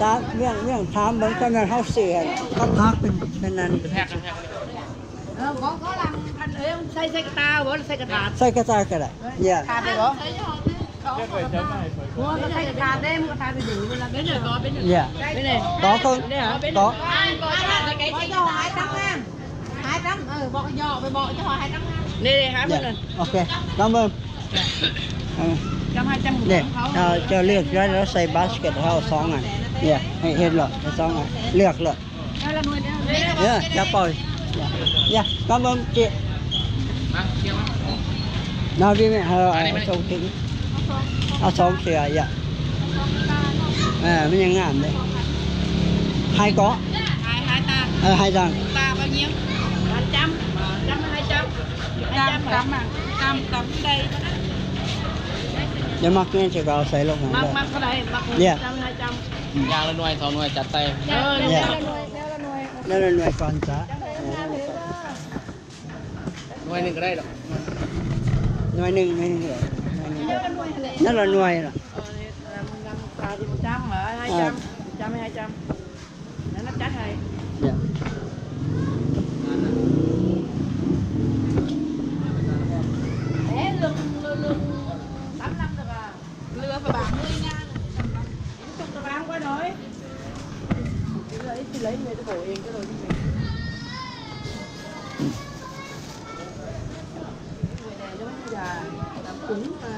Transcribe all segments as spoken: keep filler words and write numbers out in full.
ตามเรื่องเรื่องถามเบิ่งก็นั้นเฮาเสือก็พักเป็นเป็นนั้นแพ็คแพ็คเออของเขาลังอันเอ้ยใส่ใส่กระตาบ่ใส่กระถาดใส่กระตาก็ได้เนี่ยถาดได้บ่หัวก็ใส่กระถาดได้มันกระถาดไปถึงเวลาเป็นเด้อบ่เป็นเด้อเนี่ยเป็นเด้อต่อก็เนี่ยเป็นต่อบ่ย่อหายตั้งงามหายตั้งเออบอกย่อไปบอกจะหายตั้งงามนี่ๆหาเพิ่นนั่นโอเคลองเบิ่งจำให้จำเนี่ยเขาเราจะเลือกแล้วเราใส่บาสเกตเฮาสองอันเนี่ยให้เห็นเหรอสองอันเลือกเลยแล้วละหน่วยเดียวเนี่ยจะปล่อยเนี่ยลองเบิ่งจิมาเที่ยวนาวิไม่เอาส่งถึงเอาสองเสืออย่าเออมันยังงามเลยให้เกาะหายหายตาเออให้จังตาbao nhiêuจำจำhai trămจำจำอ่ะจำจำđây เดี๋ยวมักเนี่ยจะเอาใส่ลงมามักเลยมักเท่าไหร่มักจำhai trăm ยางละหน่วยสองหน่วยจัดเต็มเออเนี่ยละหน่วยแล้วละหน่วยนั่นหน่วยก่อนจ้ะหน่วยหนึ่งก็ได้หรอกหน่วยหนึ่งหน่วยหนึ่งเหรอนั่นละหน่วยล่ะตาที่จำเหรอhai trămจำhai trămนั่นนับจัดให้เนี่ยเอ๊ะลงลงtám năm được à lừa và bảng mươi nha chục tờ bảng quá nói lấy thì lấy người ta bổ yên cái rồi đi mình người này nó già làm cứng mà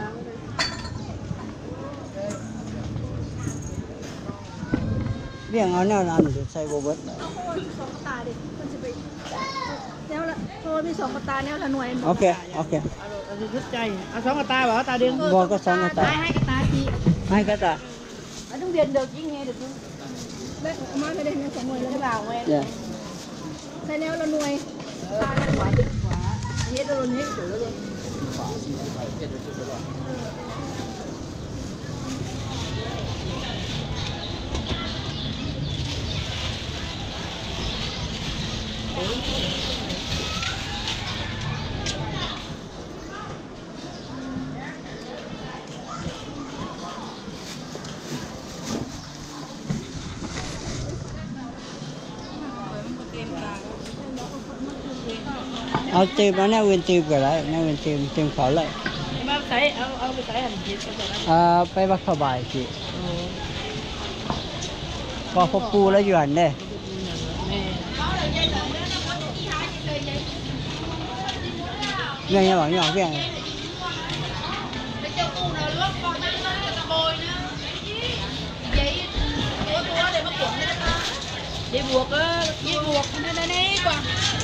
เรื่องเอาแนวนั้นใส่โบเบิร์ตสองกระตาดิมันจะไปแนวละเพราะว่ามีสองกระตาแนวละหน่วยโอเคโอเคเอาชุดใจเอาสองกระตาบอกตาเดียวบอกก็สองกระตาให้กระตาทีให้กระตา anh không điền được chứ nghe được không และมาไม่ได้แนวสองหน่วย cái vào nghe เนี่ยใส่แนวละหน่วย ta nó quả đứt quả hết luôn hết chủ luôn เอาตีมาแนวเวนตีก็ได้แนวเวนตีตีเขาเลย mà thấy ông ông bị thấy hành gì sao vậy อ่าไปวัดพระบายสิก็พบปูแล้วอยู่หันเนี่ยเรื่องยังหวังยังเรื่อง đi buộc á đi buộc đây đây đây qua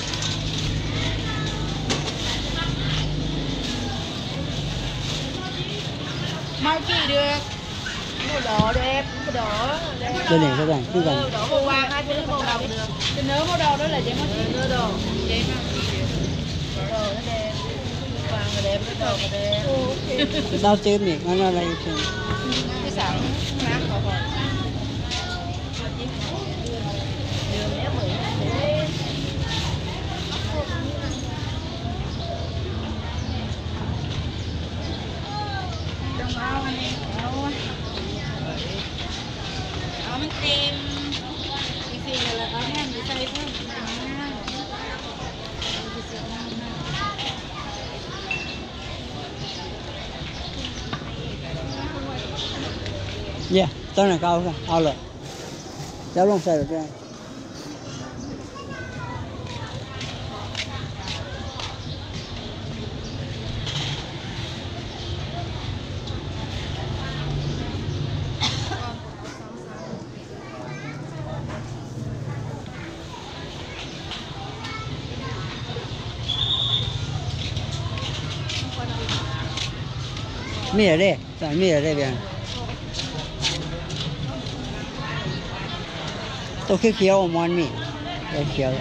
mau chỉ được màu đỏ đẹp màu đỏ đẹp ตัวนี้ก็ได้คือกัน đỏ màu vàng hai cái màu đầu được cái nớ màu đầu đó là chỉ màu chỉ nớ đồ vậy ha đồ nó đẹp vàng là đẹp cái đầu là đẹp ดาวเต็มอีกนั่นอะไรอีกที cái sẵn nát khỏi khỏi trong bao anh đâu áo mình tìm thì thì là là áo em để xây thôi yeah ตอนนั้นก็เอาค่ะเอาเลยจะลงใส่หรือไงมีอะไรใส่มีอะไรเบียงตัวเขียวๆมันมีเขียว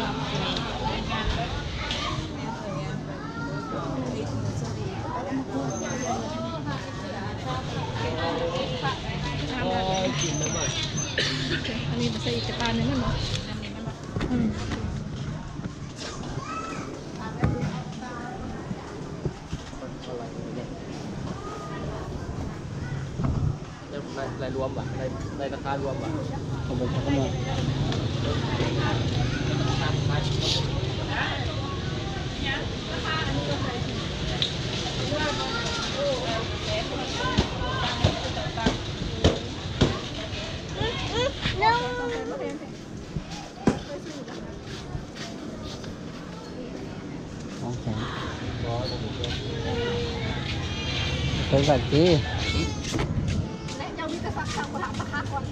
อันนี้ใส่กระตาหนึ่งมันเนาะอืมลายรวมวมบ่ได้ได้ราคารวมบ่ผมเป็นคนเมืองสองแสนเป็นแบบนี้และเจ้ามีกระสักสั่งมาถามราคาก่อน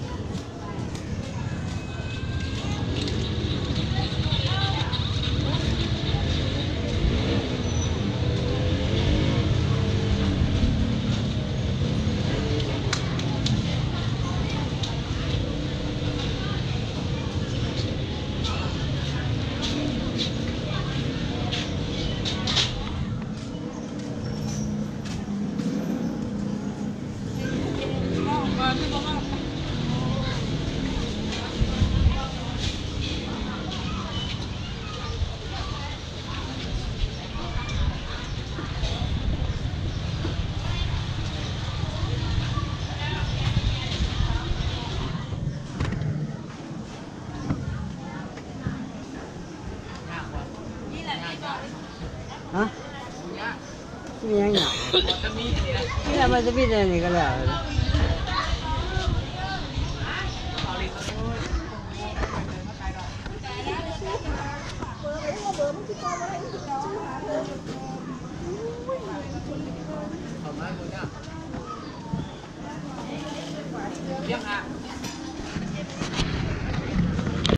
ฮะมียังไงนี่แหละมันจะมีอะไรนี่ก็แล้วเอามาคนเนี้ย